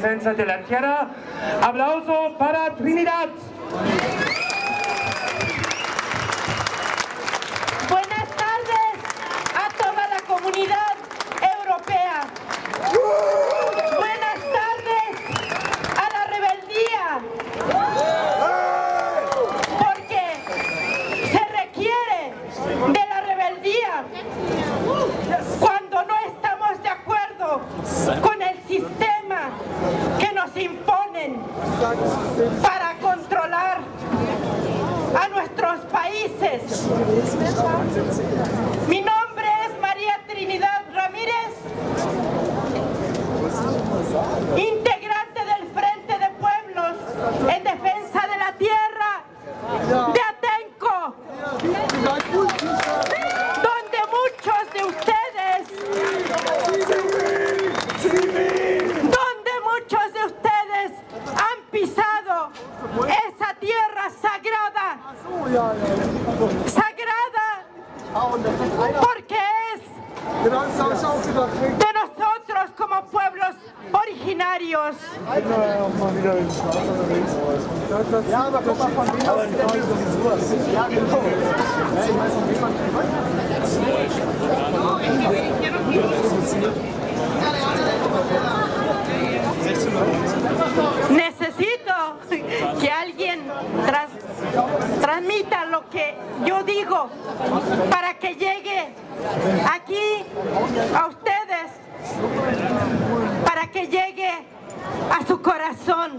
defensa de la tierra. Aplauso para Trinidad. Buenas tardes a toda la comunidad europea. Buenas tardes a la rebeldía. Porque se requiere de la rebeldía cuando no estamos de acuerdo con el sistema que nos imponen para controlar a nuestros países. Mi nombre es María Trinidad Ramírez, integrante del Frente de Pueblos en Defensa de la Tierra de Atenco, donde muchos de ustedes han pisado esa tierra sagrada, porque es de nosotros como pueblos originarios. Necesito que alguien transmita lo que yo digo para que llegue aquí a ustedes, para que llegue a su corazón.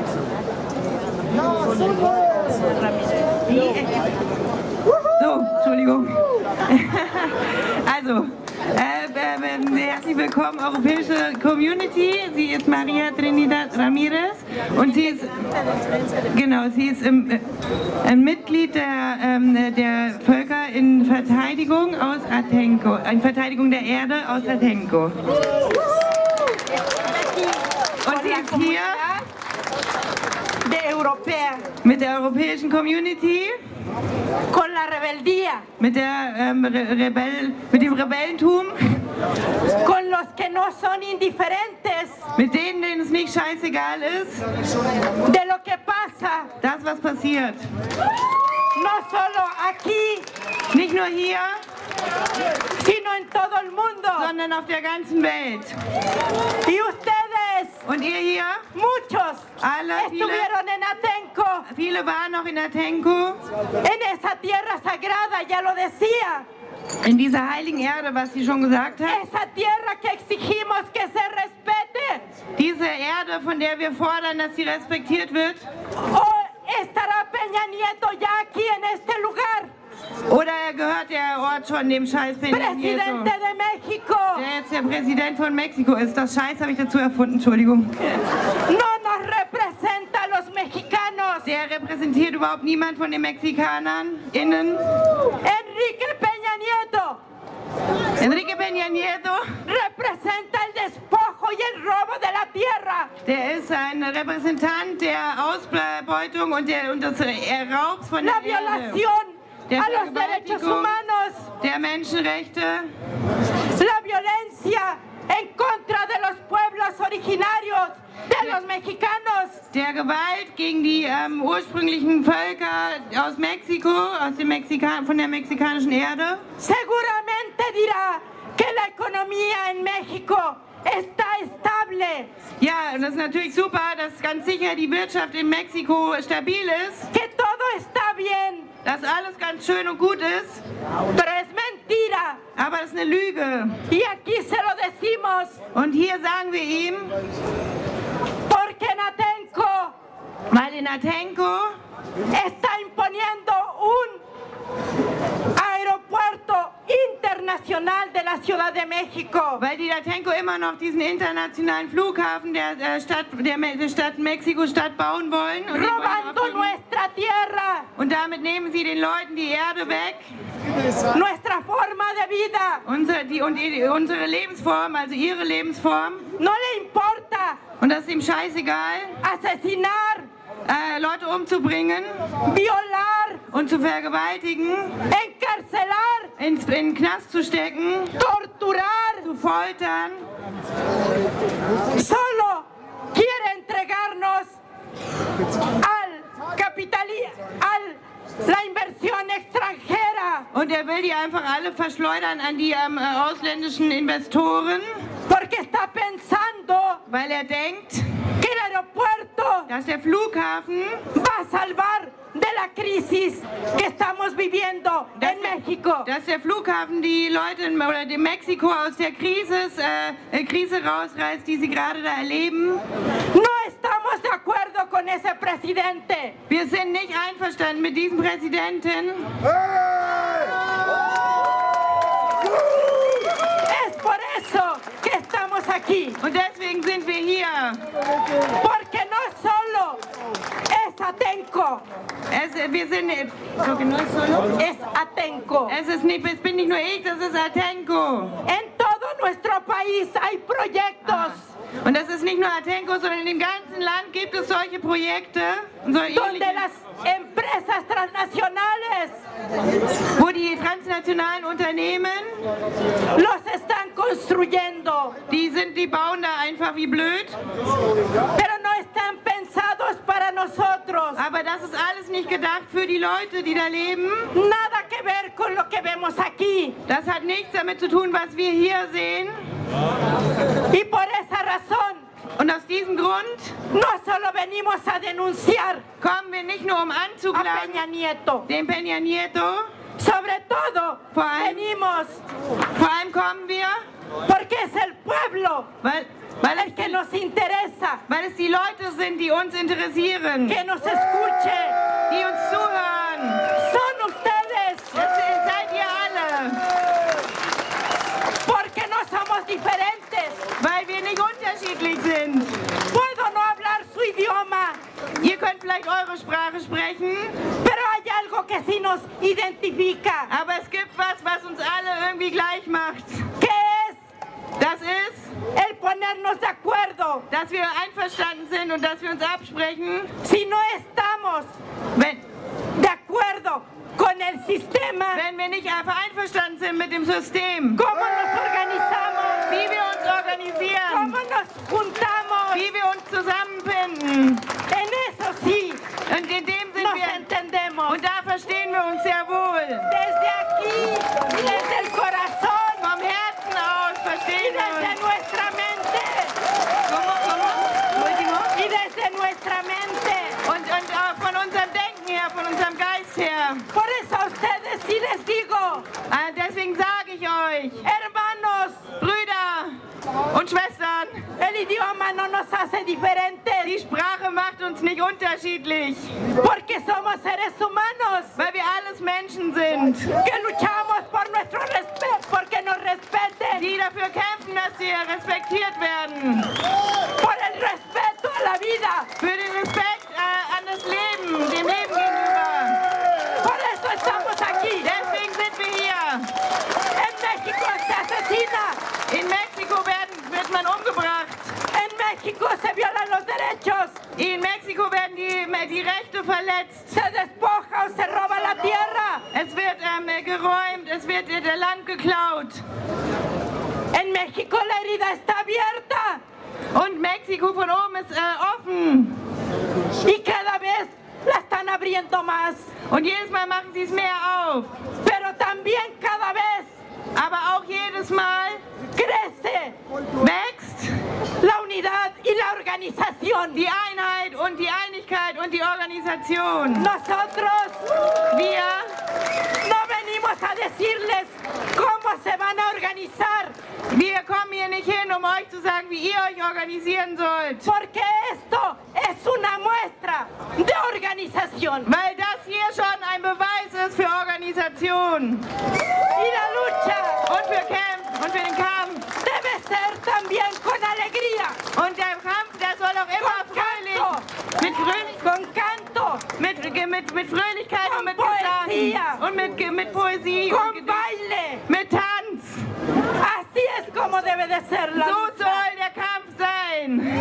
So, Entschuldigung. Also, herzlich willkommen, Europäische Community. Sie ist María Trinidad Ramírez und sie ist, genau, sie ist ein Mitglied der Völker in Verteidigung aus Atenco, in Verteidigung der Erde aus Atenco. Und sie ist hier mit der europäischen Community, con la rebeldía, mit dem Rebellentum, con los que no son indiferentes, mit denen es nicht scheißegal ist, de lo que pasa, das was passiert. No solo aquí, nicht nur hier, sino en todo el mundo, sondern auf der ganzen Welt. Y ustedes, und ihr hier, muchos, alle, estuvieron en Atenco, viele waren noch in Atenco, en esa tierra sagrada, ya lo decía, in dieser heiligen Erde, was sie schon gesagt hat. Esa tierra que exigimos que se respete. Diese Erde, von der wir fordern, dass sie respektiert wird. O estará Peña Nieto ya aquí en este lugar. Oder gehört der Ort schon dem Scheiß Peña Nieto? Presidente de México. Der jetzt der Präsident von Mexiko ist. Das Scheiß habe ich dazu erfunden, Entschuldigung. No nos representa a los mexicanos. Der repräsentiert überhaupt niemand von den Mexikanern innen. Enrique Peña Nieto. Enrique Peña Nieto representa el despojo y el robo de la tierra. Der ist ein Repräsentant der Ausbeutung und des Raubs von der Erde. Der a los derechos humanos, der Menschenrechte, la violencia en contra de los pueblos originarios, de los mexicanos, der Gewalt gegen die ursprünglichen Völker aus Mexiko, von der mexikanischen Erde. Seguramente dirá que la economía en México está estable. Ja, das ist natürlich super, dass ganz sicher die Wirtschaft in Mexiko stabil ist. Que todo está bien. Dass alles ganz schön und gut ist. Pero es mentira. Aber das ist eine Lüge. Y aquí se lo decimos. Und hier sagen wir ihm, porque en Atenco, weil in Atenco está imponiendo un aeropuerto internacional de la Ciudad de México. Weil die Atenco immer noch diesen internationalen Flughafen der Stadt Mexiko-Stadt bauen wollen. Und robando nuestra tierra. Und damit nehmen sie den Leuten die Erde weg. Nuestra forma de vida. Unsere Lebensform, also ihre Lebensform. No le importa. Und das ist ihm scheißegal. Asesinar. Leute umzubringen, violar und zu vergewaltigen, encarcelar, in den Knast zu stecken, torturar, zu foltern. Solo quiere la inversión extranjera. Und er will die einfach alle verschleudern an die ausländischen Investoren. Porque está pensando weil er denkt, que el aeropuerto dass der Flughafen va a salvar de la crisis que estamos viviendo en México. Dass der Flughafen die Leute in Mexiko aus der Krise rausreißt, die sie gerade da erleben. No estamos de acuerdo con ese presidente. Wir sind nicht einverstanden mit diesem Präsidenten. Es por eso que estamos aquí. Und deswegen sind wir hier. Porque no solo es Atenco. Wir sind Es Atenco. es bin nicht nur ich, das ist Atenco. En todo nuestro país hay proyectos. Und das ist nicht nur Atenco, sondern in dem ganzen Land gibt es solche Projekte, donde las empresas transnacionales, wo die transnationalen Unternehmen, los están construyendo, die bauen da einfach wie blöd. Pero no están pensados para nosotros. Aber das ist alles nicht gedacht für die Leute, die da leben. Nada que ver con lo que vemos aquí. Das hat nichts damit zu tun, was wir hier sehen. Y por esa razón, und aus diesem Grund no solo venimos a denunciar kommen wir nicht nur a anzuklagen Peña Nieto, den Peña Nieto, sobre todo venimos vor allem kommen wir, porque es el pueblo weil el que nos interesa, weil es die Leute sind, die uns interessieren, que nos escuche, die uns zuhören. son ustedes, Seid ihr alle, porque no somos diferentes. weil wir nicht unterschiedlich sind. Puedo no hablar su idioma, Ihr könnt vielleicht eure Sprache sprechen, pero hay algo que sí nos identifica, aber es gibt was uns alle irgendwie gleich macht. que es Das ist, el ponernos de acuerdo. dass wir einverstanden sind und dass wir uns absprechen, Si no estamos de acuerdo con el sistema, wenn wir nicht einfach einverstanden sind mit dem System, cómo nos organizamos, wie wir uns organisieren, cómo nos juntamos, wie wir uns zusammenfinden. en eso sí Und in dem sind nos wir, entendemos. und da verstehen wir uns sehr wohl. Desde aquí, desde el corazón Vom Herzen aus y verstehen wir desde uns. nuestra mente, Último. y desde nuestra mente. Und auch von unserem Denken her, von unserem Geist her. Por eso a ustedes sí les digo, Deswegen sage ich euch, hermanos, Brüder und Schwestern, el idioma no nos hace die diferentes, Sprache macht uns nicht unterschiedlich, porque somos seres humanos weil wir alles Menschen sind, que luchamos por nuestro respeto, porque nos respeten, die dafür kämpfen, dass sie respektiert werden. por el respeto a la vida. Für den Respekt an das Leben, dem Leben gegenüber. Por eso estamos aquí. Deswegen sind wir hier. En México se asesina, In Mexiko wird man umgebracht. en México se violan los derechos, In Mexiko werden die Rechte verletzt. se despoja o se roba la tierra. Es wird geräumt, es wird der Land geklaut. En México la herida está abierta Und Mexiko von oben ist offen. y cada vez la están abriendo más. Und jedes Mal machen sie es mehr auf. Pero también cada vez Aber auch jedes Mal crece wächst la unidad y la organización. die Einheit und die Einigkeit und die Organisation. Nosotros Wir no venimos a decirles cómo se van a organizar, kommen hier nicht hin, um euch zu sagen, wie ihr euch organisieren sollt. porque esto es una muestra de organización. Weil das hier schon ein Beweis ist für Organisation. Y la lucha Und für den Kampf. debe ser también con alegría, Und der Kampf, der soll auch immer fröhlich, con canto, mit Fröhlichkeit Con und mit poesía. Gesang und mit Poesie und con baile. mit Tanz. Así es como debe de ser la So lucha. soll der Kampf sein.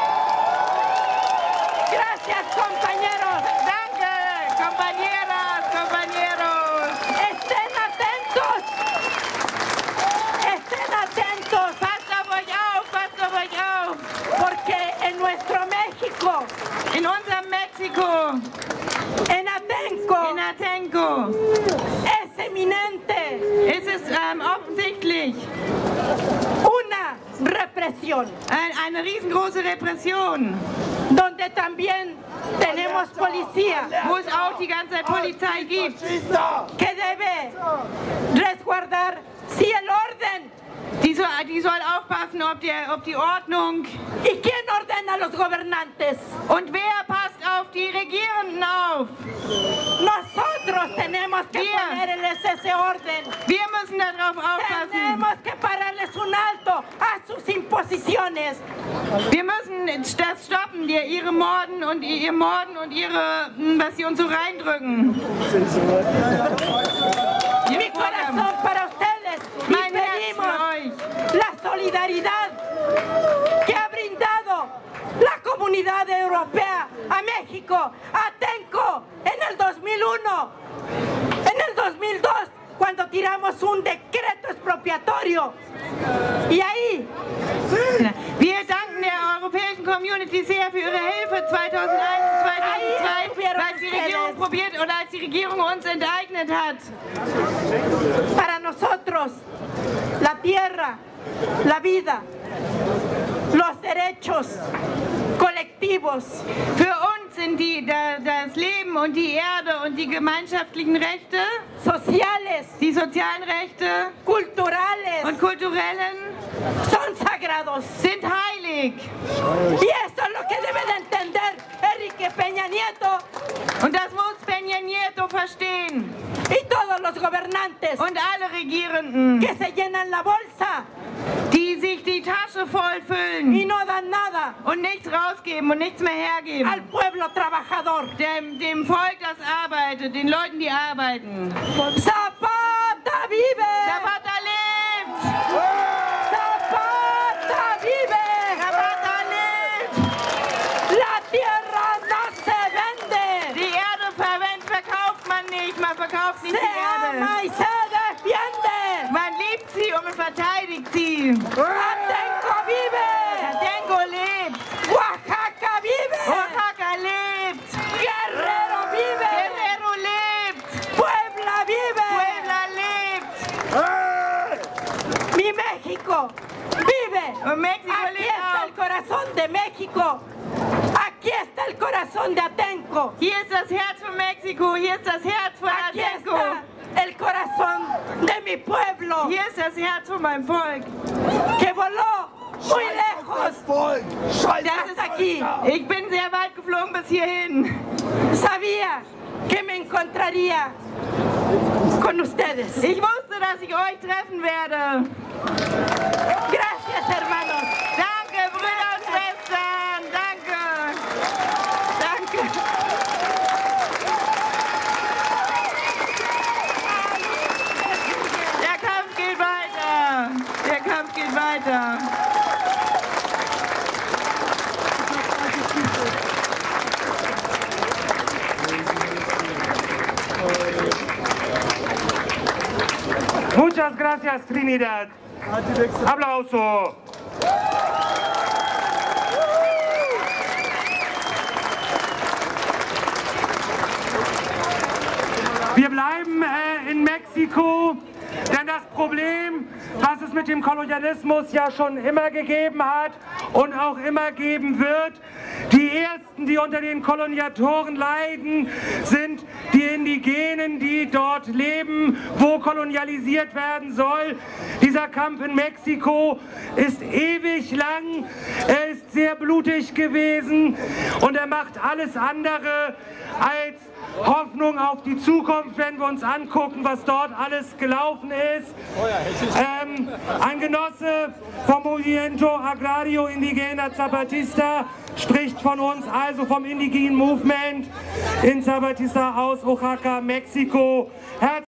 Gracias, compañeros. Danke, compañeras, compañeros. Estén atentos. Estén atentos, Passt auf euch auf, porque en nuestro México In unserem México. en Atenco, In Atenco. es eminente Es ist offensichtlich una represión, eine riesengroße Repression, donde también tenemos policía wo es auch die ganze Zeit Polizei gibt. que debe resguardar sí el orden. Die soll aufpassen, ob die Ordnung. ¿Y quién ordena a los gobernantes? Und wer passt auf die Regierenden auf? Nosotros tenemos que Bien. ponerles ese orden. Wir müssen darauf aufpassen. Tenemos que pararles un alto a sus imposiciones. Wir müssen das stoppen, ihre Morden und ihre was sie uns so reindrücken. Mi corazón para ustedes. Y Mein Herz pedimos für euch. la solidaridad que ha brindado la comunidad europea a México, a Atenco, en el 2001, en el 2002, cuando tiramos un decreto expropiatorio. Y ahí, Wir danken der europäischen Community sehr für ihre Hilfe 2001 und 2002, als die Regierung probiert oder als die Regierung uns enteignet hat. para nosotros, la tierra, la vida, los derechos colectivos, Für uns sind das Leben und die Erde und die gemeinschaftlichen Rechte, sociales, die sozialen Rechte culturales, und kulturellen son sagrados. sind heilig. Y eso es lo que debe de entender Enrique Peña Nieto Und das muss Peña Nieto verstehen. y todos los gobernantes Und alle Regierenden, que se llenan la bolsa die sich die Tasche voll y füllen no dan nada und nichts rausgeben und nichts mehr al hergeben. pueblo trabajador. Dem Volk, das arbeitet, den Leuten, die arbeiten. Zapata vive! Zapata lebt! Zapata vive! Zapata lebt! La tierra no se vende, Die Erde verkauft man nicht, man verkauft nicht se die ama Erde. y se defiende. Man liebt sie und man verteidigt sie. Atenco vive! Atenco lebt! Oaxaca vive! Oaxaca lebt! Guerrero vive! Guerrero lebt! Puebla vive! Puebla lebt! Mi México vive. Und Mexiko Aquí lebt está el auch. corazón de México. Aquí está el corazón de Atenco. Hier ist das Herz von Mexiko, hier ist das Herz von Aquí Atenco. está el corazón de mi pueblo Hier ist das Herz von meinem Volk. que voló muy lejos hasta aquí. Ich bin sehr weit geflogen bis hierhin. Sabía que me encontraría con ustedes. Ich wusste, dass ich euch treffen werde. Gracias, hermanos. Danke, Brüder und Schwestern. Danke. Danke. Der Kampf geht weiter. Der Kampf geht weiter. Muchas gracias, Trinidad. Aplauso. Wir bleiben in Mexiko, denn das Problem, was es mit dem Kolonialismus ja schon immer gegeben hat und auch immer geben wird, die Ersten, die unter den Koloniatoren leiden, sind die Indigenen, die dort leben, wo kolonialisiert werden soll. Dieser Kampf in Mexiko ist ewig lang, er ist sehr blutig gewesen und er macht alles andere als Hoffnung auf die Zukunft, wenn wir uns angucken, was dort alles gelaufen ist. Ein Genosse vom Movimiento Agrario Indigena Zapatista spricht von uns, also vom Indigenen Movement in Zapatista aus Oaxaca, Mexiko.